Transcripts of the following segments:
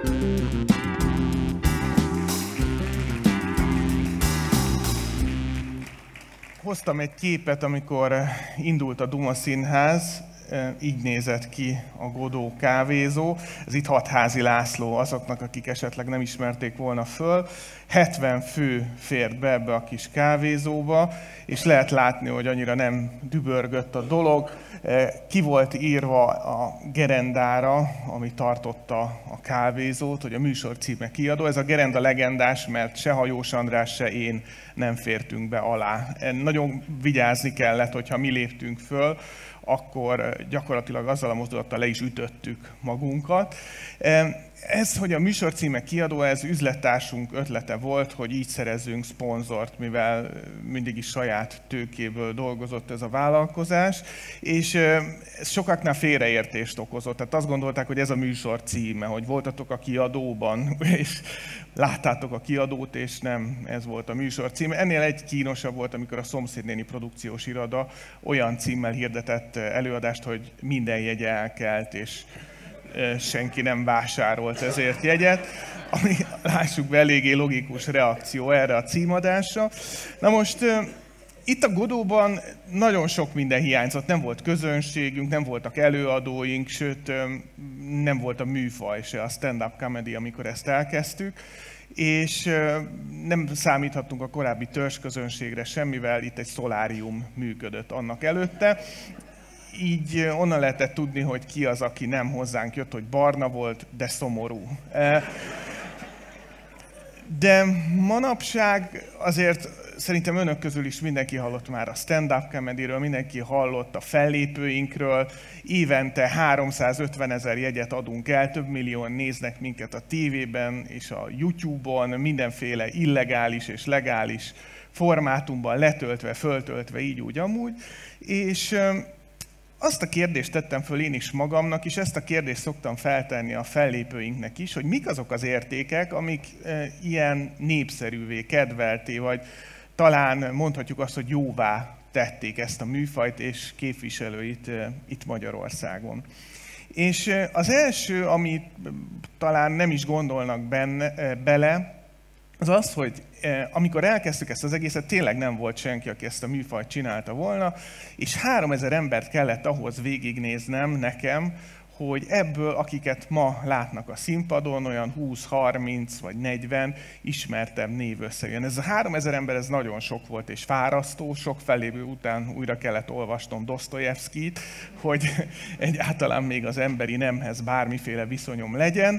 Hoztam egy képet, amikor indult a Duma Színház, így nézett ki a Godó kávézó. Ez itt Hatházi László, azoknak, akik esetleg nem ismerték volna föl. 70 fő fért be ebbe a kis kávézóba, és lehet látni, hogy annyira nem dübörgött a dolog. Ki volt írva a gerendára, ami tartotta a kávézót, hogy a műsor címe Kiadó. Ez a gerenda legendás, mert se Hajós András, se én nem fértünk be alá. Nagyon vigyázni kellett, hogyha mi léptünk föl, akkor gyakorlatilag azzal a mozdulattal le is ütöttük magunkat. Ez, hogy a műsor címe Kiadó, ez üzlettársunk ötlete volt, hogy így szerezzünk szponzort, mivel mindig is saját tőkéből dolgozott ez a vállalkozás, és ez sokaknál félreértést okozott. Tehát azt gondolták, hogy ez a műsor címe, hogy voltatok a Kiadóban, és láttátok a Kiadót, és nem ez volt a műsor címe. Ennél egy kínosabb volt, amikor a Szomszédnéni produkciós iroda olyan címmel hirdetett előadást, hogy minden jegye elkelt, és senki nem vásárolt ezért jegyet, ami, lássuk be, eléggé logikus reakció erre a címadásra. Na most itt a Godóban nagyon sok minden hiányzott, nem volt közönségünk, nem voltak előadóink, sőt nem volt a műfaj se, a stand-up comedy, amikor ezt elkezdtük, és nem számíthattunk a korábbi törzsközönségre semmivel, itt egy szolárium működött annak előtte. Így onnan lehetett tudni, hogy ki az, aki nem hozzánk jött, hogy barna volt, de szomorú. De manapság azért szerintem önök közül is mindenki hallott már a stand-up comedyről, mindenki hallott a fellépőinkről. Évente 350 000 jegyet adunk el, több millióan néznek minket a tévében és a YouTube-on, mindenféle illegális és legális formátumban letöltve, föltöltve, így úgy amúgy. És azt a kérdést tettem föl én is magamnak, és ezt a kérdést szoktam feltenni a fellépőinknek is, hogy mik azok az értékek, amik ilyen népszerűvé, kedvelté, vagy talán mondhatjuk azt, hogy jóvá tették ezt a műfajt és képviselőit itt Magyarországon. És az első, amit talán nem is gondolnak bele, az az, hogy amikor elkezdtük ezt az egészet, tényleg nem volt senki, aki ezt a műfajt csinálta volna, és 3000 embert kellett ahhoz végignéznem nekem, hogy ebből, akiket ma látnak a színpadon, olyan 20-30 vagy 40 ismertebb név összejön. Ez a 3000 ember, ez nagyon sok volt és fárasztó, sok fellépő után újra kellett olvasnom Dosztojevszkijt, hogy egyáltalán még az emberi nemhez bármiféle viszonyom legyen.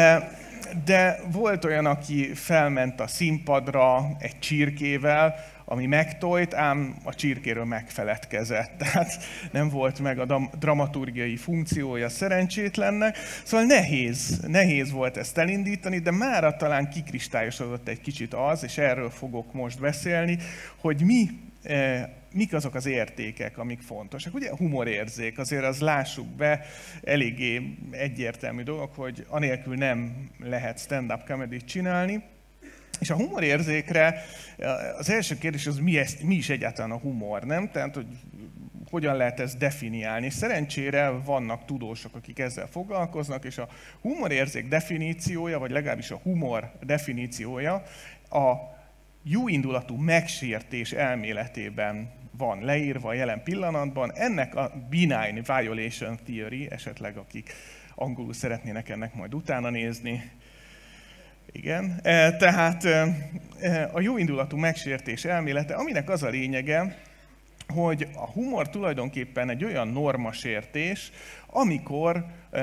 De volt olyan, aki felment a színpadra egy csirkével, ami megtojt, ám a csirkéről megfeledkezett. Tehát nem volt meg a dramaturgiai funkciója szerencsétlennek. Szóval nehéz volt ezt elindítani, de mára talán kikristályosodott egy kicsit az, és erről fogok most beszélni, hogy mik azok az értékek, amik fontosak. Ugye a humorérzék, azért az lássuk be, eléggé egyértelmű dolog, hogy anélkül nem lehet stand-up comedy-t csinálni. És a humorérzékre az első kérdés az, mi is egyáltalán a humor, nem? Tehát, hogy hogyan lehet ezt definiálni. És szerencsére vannak tudósok, akik ezzel foglalkoznak, és a humorérzék definíciója, vagy legalábbis a humor definíciója a jóindulatú megsértés elméletében van leírva a jelen pillanatban. Ennek a benign violation theory, esetleg akik angolul szeretnének ennek majd utána nézni. Igen, tehát a jóindulatú megsértés elmélete, aminek az a lényege, hogy a humor tulajdonképpen egy olyan normasértés, amikor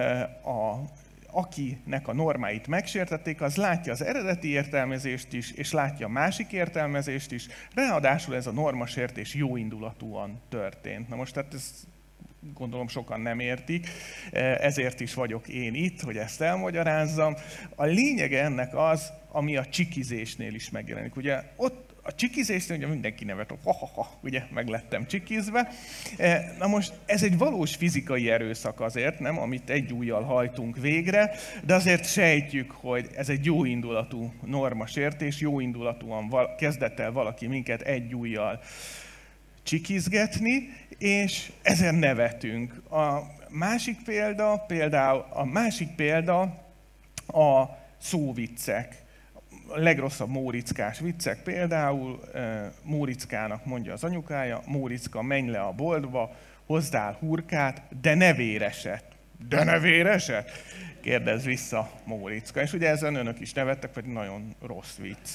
akinek a normáit megsértették, az látja az eredeti értelmezést is, és látja a másik értelmezést is, ráadásul ez a normasértés jóindulatúan történt. Na most tehát ez gondolom sokan nem értik, ezért is vagyok én itt, hogy ezt elmagyarázzam. A lényege ennek az, ami a csikizésnél is megjelenik. Ugye ott a csikizésnél ugye mindenki nevet, ugye meg lettem csikizve. Na most ez egy valós fizikai erőszak azért, nem, amit egy ujjal hajtunk végre, de azért sejtjük, hogy ez egy jóindulatú normasértés, jóindulatúan kezdett el valaki minket egy ujjal csikizgetni, és ezen nevetünk. A másik példa A szóviccek. A legrosszabb móriczkás viccek például, Móriczkának mondja az anyukája, Móriczka, menj le a boltba, hozzál hurkát, de ne véreset. De ne véreset? Kérdez vissza Móriczka. És ugye ezen önök is nevettek, pedig nagyon rossz vicc.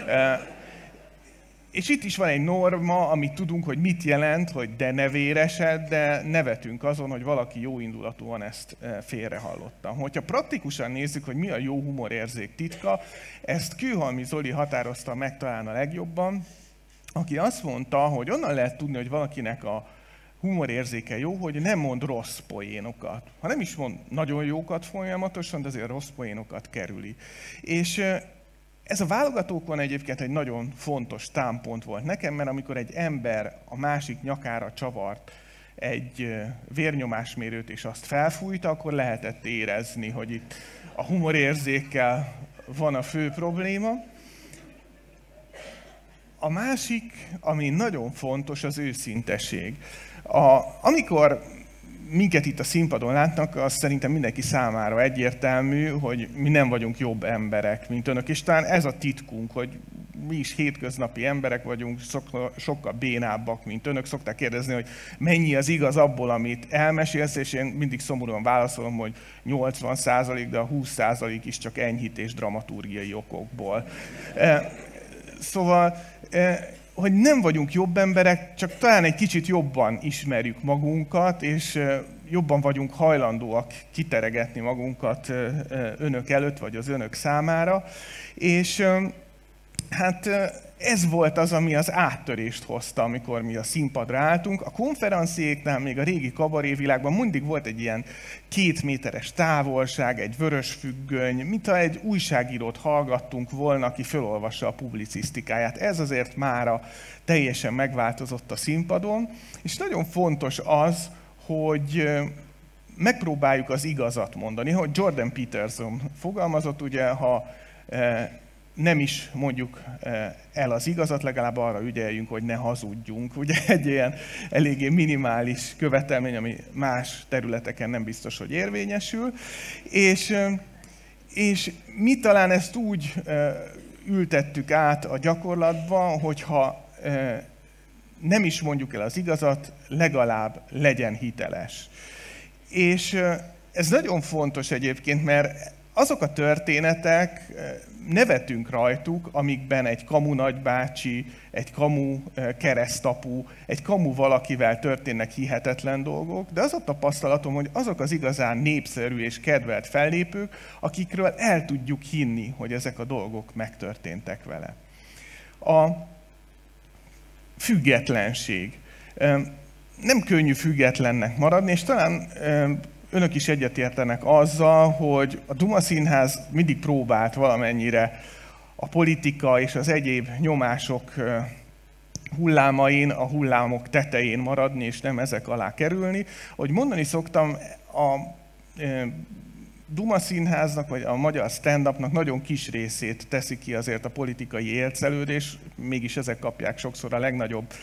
És itt is van egy norma, amit tudunk, hogy mit jelent, hogy de ne véresed, de nevetünk azon, hogy valaki jóindulatúan ezt félrehallotta. Hogyha praktikusan nézzük, hogy mi a jó humorérzék titka, ezt Kőhalmi Zoli határozta meg talán a legjobban, aki azt mondta, hogy onnan lehet tudni, hogy valakinek a humorérzéke jó, hogy nem mond rossz poénokat. Ha nem is mond nagyon jókat folyamatosan, de azért rossz poénokat kerüli. És ez a válogatókon egyébként egy nagyon fontos támpont volt nekem, mert amikor egy ember a másik nyakára csavart egy vérnyomásmérőt és azt felfújta, akkor lehetett érezni, hogy itt a humorérzékkel van a fő probléma. A másik, ami nagyon fontos, az őszinteség. Amikor minket itt a színpadon látnak, az szerintem mindenki számára egyértelmű, hogy mi nem vagyunk jobb emberek, mint önök. És talán ez a titkunk, hogy mi is hétköznapi emberek vagyunk, sokkal bénábbak, mint önök. Szokták kérdezni, hogy mennyi az igaz abból, amit elmesélsz, és én mindig szomorúan válaszolom, hogy 80%, de a 20% is csak enyhítés dramaturgiai okokból. Szóval, hogy nem vagyunk jobb emberek, csak talán egy kicsit jobban ismerjük magunkat, és jobban vagyunk hajlandóak kiteregetni magunkat önök előtt, vagy az önök számára. És hát ez volt az, ami az áttörést hozta, amikor mi a színpadra álltunk. A konferenciéknál, még a régi kabarévilágban mindig volt egy ilyen 2 méteres távolság, egy vörös függöny, mintha egy újságírót hallgattunk volna, aki felolvassa a publicisztikáját. Ez azért mára teljesen megváltozott a színpadon, és nagyon fontos az, hogy megpróbáljuk az igazat mondani. Hogy Jordan Peterson fogalmazott, ugye, ha nem is mondjuk el az igazat, legalább arra ügyeljünk, hogy ne hazudjunk. Ugye egy ilyen eléggé minimális követelmény, ami más területeken nem biztos, hogy érvényesül. És mi talán ezt úgy ültettük át a gyakorlatba, hogyha nem is mondjuk el az igazat, legalább legyen hiteles. És ez nagyon fontos egyébként, mert azok a történetek, nevetünk rajtuk, amikben egy kamu nagybácsi, egy kamu keresztapu, egy kamu valakivel történnek hihetetlen dolgok, de az a tapasztalatom, hogy azok az igazán népszerű és kedvelt fellépők, akikről el tudjuk hinni, hogy ezek a dolgok megtörténtek vele. A függetlenség. Nem könnyű függetlennek maradni, és talán önök is egyetértenek azzal, hogy a Duma Színház mindig próbált valamennyire a politika és az egyéb nyomások hullámain, a hullámok tetején maradni, és nem ezek alá kerülni. Ahogy mondani szoktam, a Duma Színháznak, vagy a magyar stand-upnak nagyon kis részét teszi ki azért a politikai élcelődés, mégis ezek kapják sokszor a legnagyobb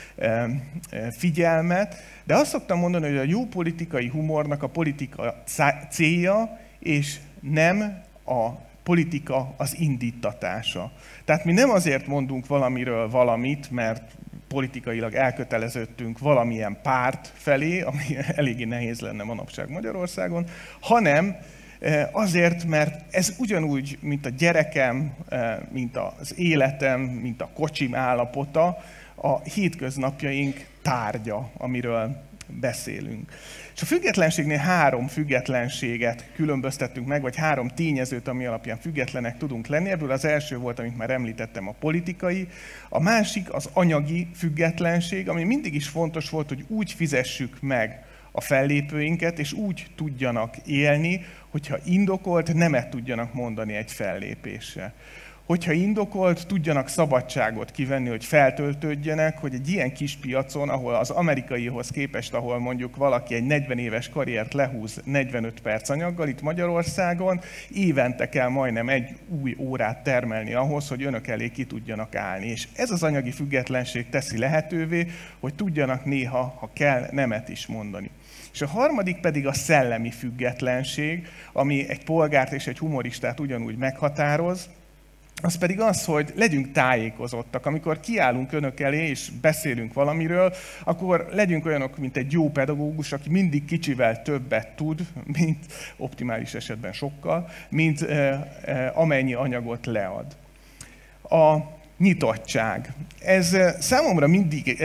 figyelmet, de azt szoktam mondani, hogy a jó politikai humornak a politika célja, és nem a politika az indítatása. Tehát mi nem azért mondunk valamiről valamit, mert politikailag elköteleződtünk valamilyen párt felé, ami eléggé nehéz lenne manapság Magyarországon, hanem azért, mert ez ugyanúgy, mint a gyerekem, mint az életem, mint a kocsim állapota, a hétköznapjaink tárgya, amiről beszélünk. És a függetlenségnél 3 függetlenséget különböztettünk meg, vagy 3 tényezőt, ami alapján függetlenek tudunk lenni. Ebből az első volt, amit már említettem, a politikai. A másik az anyagi függetlenség, ami mindig is fontos volt, hogy úgy fizessük meg a fellépőinket, és úgy tudjanak élni, hogyha indokolt nemet tudjanak mondani egy fellépésre. Hogyha indokolt, tudjanak szabadságot kivenni, hogy feltöltődjenek, hogy egy ilyen kis piacon, ahol az amerikaihoz képest, ahol mondjuk valaki egy 40 éves karriert lehúz 45 perc anyaggal, itt Magyarországon évente kell majdnem egy új órát termelni ahhoz, hogy önök elé ki tudjanak állni. És ez az anyagi függetlenség teszi lehetővé, hogy tudjanak néha, ha kell, nemet is mondani. És a harmadik pedig a szellemi függetlenség, ami egy polgárt és egy humoristát ugyanúgy meghatároz, az pedig az, hogy legyünk tájékozottak. Amikor kiállunk önök elé és beszélünk valamiről, akkor legyünk olyanok, mint egy jó pedagógus, aki mindig kicsivel többet tud, mint optimális esetben sokkal, mint amennyi anyagot lead. A nyitottság. Ez számomra mindig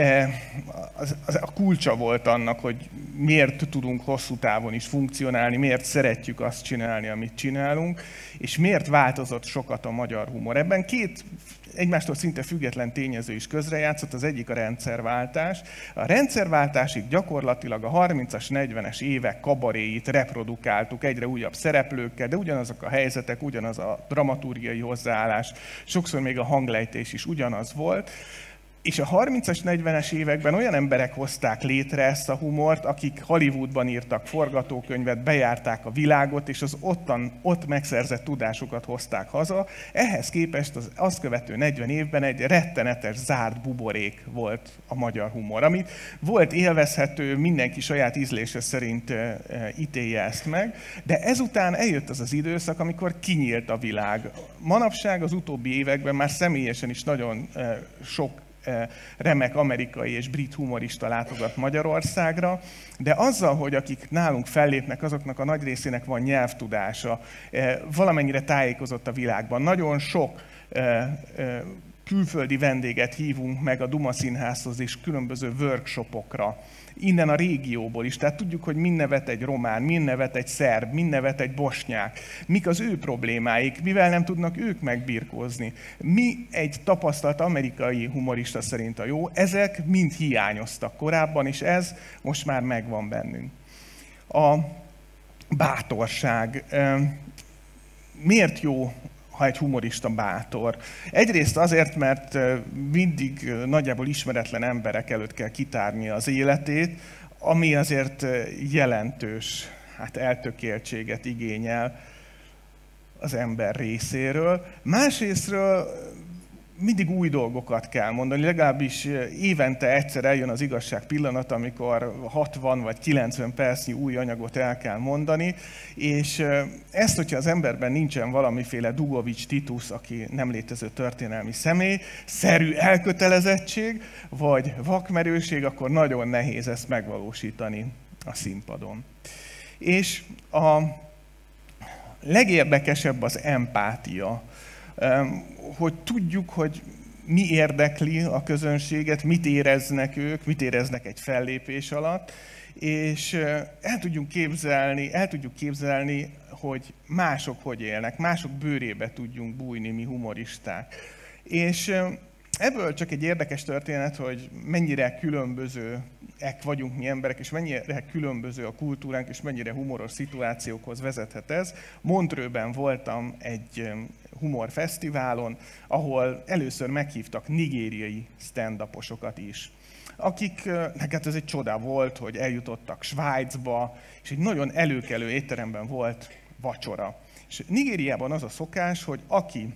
a kulcsa volt annak, hogy miért tudunk hosszú távon is funkcionálni, miért szeretjük azt csinálni, amit csinálunk, és miért változott sokat a magyar humor. Ebben két egymástól szinte független tényező is közrejátszott, az egyik a rendszerváltás. A rendszerváltásig gyakorlatilag a 30-as, 40-es évek kabaréit reprodukáltuk egyre újabb szereplőkkel, de ugyanazok a helyzetek, ugyanaz a dramaturgiai hozzáállás, sokszor még a hanglejtés is ugyanaz volt. És a 30-as, 40-es években olyan emberek hozták létre ezt a humort, akik Hollywoodban írtak forgatókönyvet, bejárták a világot, és az ott megszerzett tudásukat hozták haza. Ehhez képest az azt követő 40 évben egy rettenetes, zárt buborék volt a magyar humor, amit volt élvezhető, mindenki saját ízlése szerint ítélje ezt meg, de ezután eljött az az időszak, amikor kinyílt a világ. Manapság az utóbbi években már személyesen is nagyon sok remek amerikai és brit humorista látogat Magyarországra, de azzal, hogy akik nálunk fellépnek, azoknak a nagy részének van nyelvtudása, valamennyire tájékozott a világban. Nagyon sok külföldi vendéget hívunk meg a Duma Színházhoz és különböző workshopokra, innen a régióból is. Tehát tudjuk, hogy min nevet egy román, min nevet egy szerb, min nevet egy bosnyák, mik az ő problémáik, mivel nem tudnak ők megbirkózni. Mi egy tapasztalt amerikai humorista szerint a jó, ezek mind hiányoztak korábban, és ez most már megvan bennünk. A bátorság. Miért jó, ha egy humorista bátor? Egyrészt azért, mert mindig nagyjából ismeretlen emberek előtt kell kitárni az életét, ami azért jelentős eltökéltséget igényel az ember részéről. Másrésztről mindig új dolgokat kell mondani, legalábbis évente egyszer eljön az igazság pillanata, amikor 60 vagy 90 percnyi új anyagot el kell mondani, és ezt, hogyha az emberben nincsen valamiféle Dugovics Titus, aki nem létező történelmi személy, szerű elkötelezettség, vagy vakmerőség, akkor nagyon nehéz ezt megvalósítani a színpadon. És a legérdekesebb az empátia, hogy tudjuk, hogy mi érdekli a közönséget, mit éreznek ők, mit éreznek egy fellépés alatt, és el tudjuk képzelni, hogy mások hogy élnek, mások bőrébe tudjunk bújni mi humoristák. És ebből csak egy érdekes történet, hogy mennyire különbözőek vagyunk mi emberek, és mennyire különböző a kultúránk, és mennyire humoros szituációkhoz vezethet ez. Montreuxben voltam egy humorfesztiválon, ahol először meghívtak nigériai stand-uposokat is, akiknek hát ez egy csoda volt, hogy eljutottak Svájcba, és egy nagyon előkelő étteremben volt vacsora. És Nigériában az a szokás, hogy aki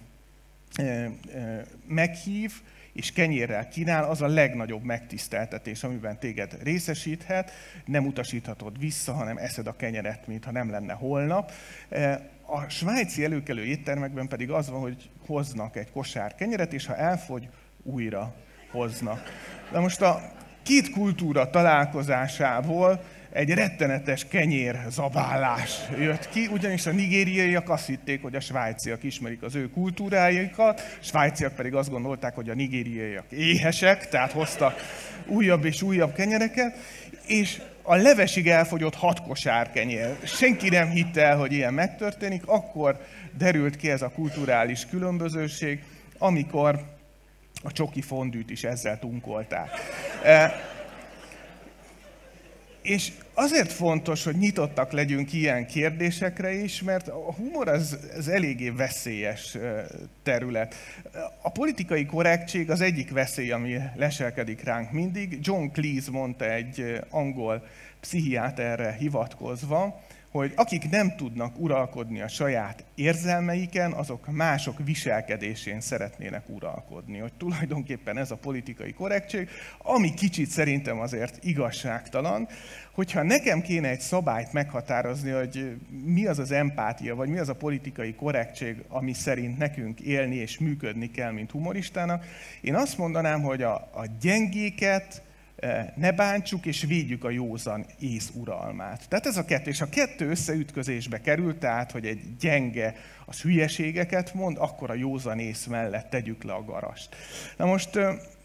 meghív és kenyérrel kínál, az a legnagyobb megtiszteltetés, amiben téged részesíthet, nem utasíthatod vissza, hanem eszed a kenyeret, mintha nem lenne holnap. A svájci előkelő éttermekben pedig az van, hogy hoznak egy kosár kenyeret, és ha elfogy, újra hoznak. De most a két kultúra találkozásából egy rettenetes kenyérzabálás jött ki, ugyanis a nigériaiak azt hitték, hogy a svájciak ismerik az ő kultúrájukat, a svájciak pedig azt gondolták, hogy a nigériaiak éhesek, tehát hoztak újabb és újabb kenyereket, és a levesig elfogyott 6 kosár kenyér. Senki nem hitte el, hogy ilyen megtörténik, akkor derült ki ez a kulturális különbözőség, amikor a csoki fondűt is ezzel tunkolták. És azért fontos, hogy nyitottak legyünk ilyen kérdésekre is, mert a humor az eléggé veszélyes terület. A politikai korrektség az egyik veszély, ami leselkedik ránk mindig. John Cleese mondta egy angol pszichiáterre hivatkozva, hogy akik nem tudnak uralkodni a saját érzelmeiken, azok mások viselkedésén szeretnének uralkodni. Hogy tulajdonképpen ez a politikai korrektség, ami kicsit szerintem azért igazságtalan, hogyha nekem kéne egy szabályt meghatározni, hogy mi az az empátia, vagy mi az a politikai korrektség, ami szerint nekünk élni és működni kell, mint humoristának, én azt mondanám, hogy a gyengéket ne bántsuk és védjük a józan ész uralmát. Tehát ez a kettő, és a kettő összeütközésbe kerül, tehát, hogy egy gyenge az hülyeségeket mond, akkor a józan ész mellett tegyük le a garast. Na most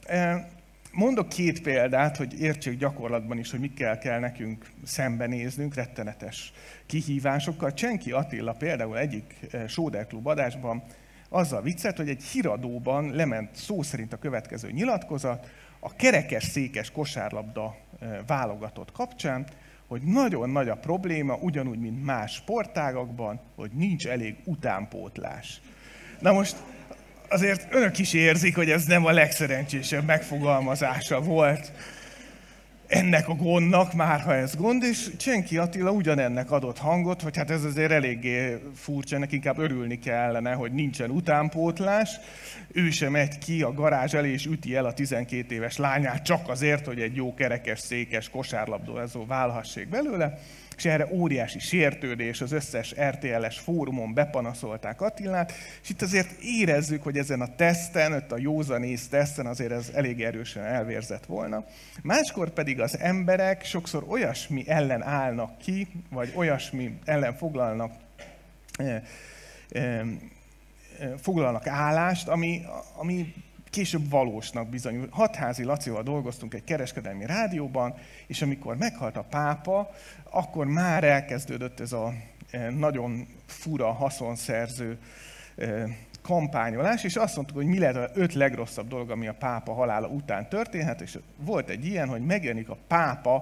mondok két példát, hogy értsék gyakorlatban is, hogy mikkel kell nekünk szembenéznünk, rettenetes kihívásokkal. Csenki Attila például egyik Sóder Klub adásban azzal viccelt, hogy egy híradóban lement szó szerint a következő nyilatkozat, a kerekes székes kosárlabda válogatott kapcsán, hogy nagyon nagy a probléma, ugyanúgy, mint más sportágakban, hogy nincs elég utánpótlás. Na most azért önök is érzik, hogy ez nem a legszerencsésebb megfogalmazása volt ennek a gondnak, már ha ez gond, és Csenki Attila ugyanennek adott hangot, hogy hát ez azért eléggé furcsa, ennek inkább örülni kellene, hogy nincsen utánpótlás. Ő sem megy ki a garázs elé, és üti el a 12 éves lányát csak azért, hogy egy jó kerekes székes kosárlabdázó válhassék belőle. És erre óriási sértődés, az összes RTL-es fórumon bepanaszolták Attilát, és itt azért érezzük, hogy ezen a teszten, a józanész teszten azért ez elég erősen elvérzett volna. Máskor pedig az emberek sokszor olyasmi ellen állnak ki, vagy olyasmi ellen foglalnak állást, ami később valósnak bizonyul. Hatházi Lacival dolgoztunk egy kereskedelmi rádióban, és amikor meghalt a pápa, akkor már elkezdődött ez a nagyon fura, haszonszerző kampányolás, és azt mondtuk, hogy mi lehet az 5 legrosszabb dolog, ami a pápa halála után történhet, és volt egy ilyen, hogy megjelenik a pápa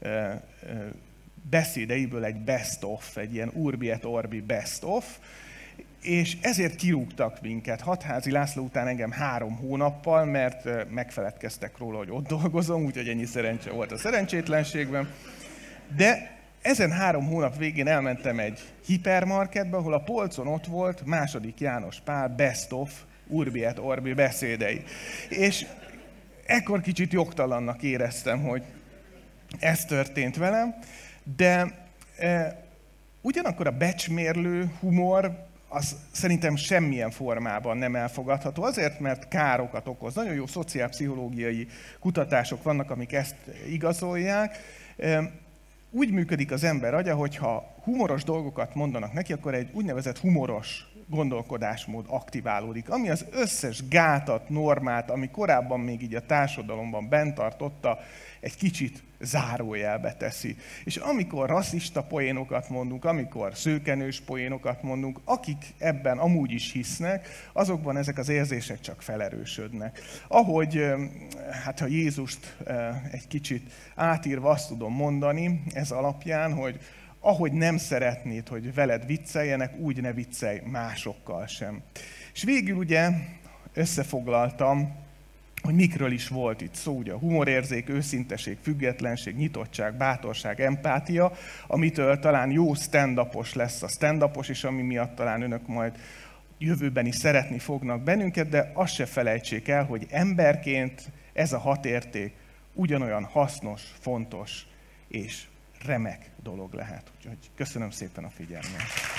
beszédeiből egy best of, egy ilyen Urbi et Orbi best of, és ezért kirúgtak minket. Hatházi László után engem 3 hónappal, mert megfeledkeztek róla, hogy ott dolgozom, úgyhogy ennyi szerencse volt a szerencsétlenségben. De ezen 3 hónap végén elmentem egy hipermarketbe, ahol a polcon ott volt II. János Pál Best of Urbi et Orbi beszédei. És ekkor kicsit jogtalannak éreztem, hogy ez történt velem, de ugyanakkor a becsmérlő humor az szerintem semmilyen formában nem elfogadható. Azért, mert károkat okoz. Nagyon jó szociálpszichológiai kutatások vannak, amik ezt igazolják. Úgy működik az ember agya, hogyha humoros dolgokat mondanak neki, akkor egy úgynevezett humoros gondolkodásmód aktiválódik, ami az összes gátat, normát, ami korábban még így a társadalomban bent tartotta, egy kicsit zárójelbe teszi. És amikor rasszista poénokat mondunk, amikor szőkenős poénokat mondunk, akik ebben amúgy is hisznek, azokban ezek az érzések csak felerősödnek. Ahogy, hát ha Jézust egy kicsit átírva azt tudom mondani ez alapján, hogy ahogy nem szeretnéd, hogy veled vicceljenek, úgy ne viccelj másokkal sem. És végül ugye összefoglaltam, hogy mikről is volt itt szó, ugye a humorérzék, őszinteség, függetlenség, nyitottság, bátorság, empátia, amitől talán jó stand-upos lesz a stand-upos, és ami miatt talán önök majd jövőben is szeretni fognak bennünket, de azt se felejtsék el, hogy emberként ez a 6 érték ugyanolyan hasznos, fontos és remek dolog lehet. Úgyhogy köszönöm szépen a figyelmet.